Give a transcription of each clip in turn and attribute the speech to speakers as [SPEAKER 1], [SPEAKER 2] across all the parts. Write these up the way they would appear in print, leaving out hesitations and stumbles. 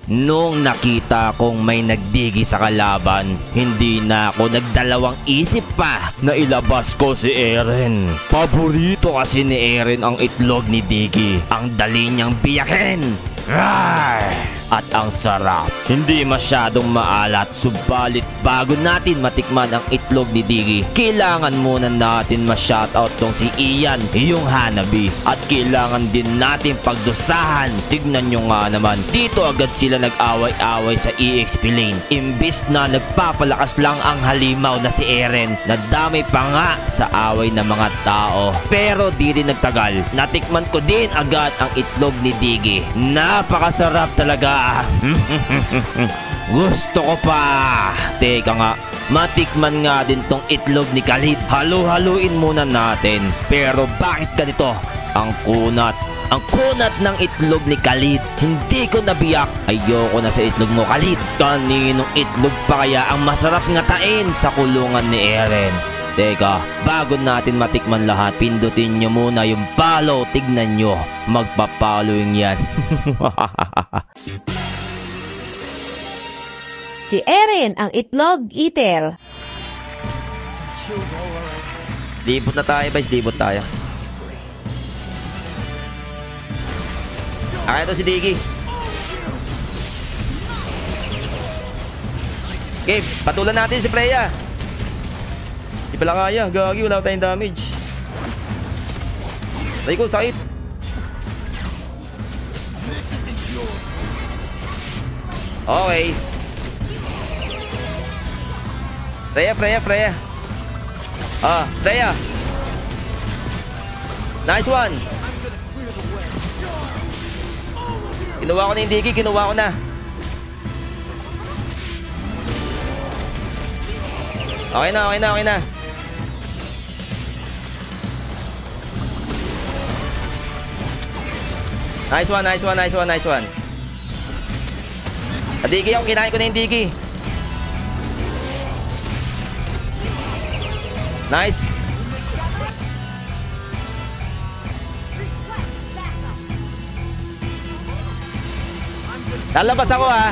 [SPEAKER 1] Nung nakita kong may nagdigi sa kalaban, hindi na ako nagdalawang isip pa na ilabas ko si Eren. Paborito kasi ni Eren ang itlog ni Diggy. Ang dali niyang biyakin. Rawr! At ang sarap. Hindi masyadong maalat, subalit bago natin matikman ang itlog ni Diggy, kailangan muna natin ma-shoutout tong si Ian, yung Hanabi. At kailangan din natin pagdusahan. Tignan nyo nga naman, dito agad sila nag-away-away sa EXP lane. Imbis na nagpapalakas lang ang halimaw na si Eren, nadamay pa nga sa away ng mga tao. Pero di rin nagtagal, natikman ko din agad ang itlog ni Diggy. Napakasarap talaga. Gusto ko pa. Teka nga, matikman nga din tong itlog ni Khalid. Halu-haluin muna natin. Pero bakit ganito? Ang kunat. Ang kunat ng itlog ni Khalid. Hindi ko nabiyak. Ayoko na sa itlog mo, Khalid. Kaninong itlog pa kaya ang masarap ngatain sa kulungan ni Eren? Teka, bago natin matikman lahat, pindutin nyo muna yung follow. Tignan nyo, magpa-following yan.
[SPEAKER 2] Si Eren ang itlog eater.
[SPEAKER 1] Libot na tayo, guys. Libot tayo. Ito si Diggy. Okay, patulan natin si Freya. Di pala kaya. Gagi, wala tayong damage. Tay ko, sakit. Okay. Freya. Freya. Nice one. Kinuha ko na yung Diggy. Kinuha ko na. Okay na. Nice one. Diggy ako. Kinain ko na yung Diggy. Nice. Lalabas ako ha.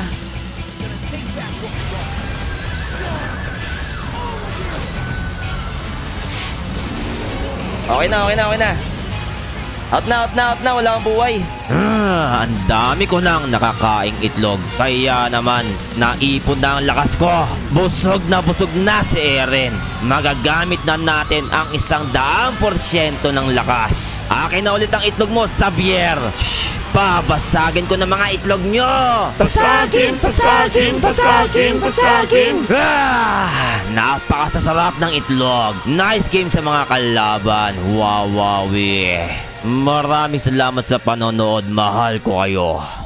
[SPEAKER 1] Okay na. Out na. Wala akong buhay. Ang dami ko nang nakakaing itlog. Kaya naman, naipon na ang lakas ko. Busog na si Eren. Magagamit na natin ang 100% ng lakas. Akin na ulit ang itlog mo, Xavier. Babasagin ko ng mga itlog nyo.
[SPEAKER 3] Pasagin.
[SPEAKER 1] Napakasasarap ng itlog. Nice game sa mga kalaban. Wawawi. Maraming salamat sa panonood. Mahal ko kayo.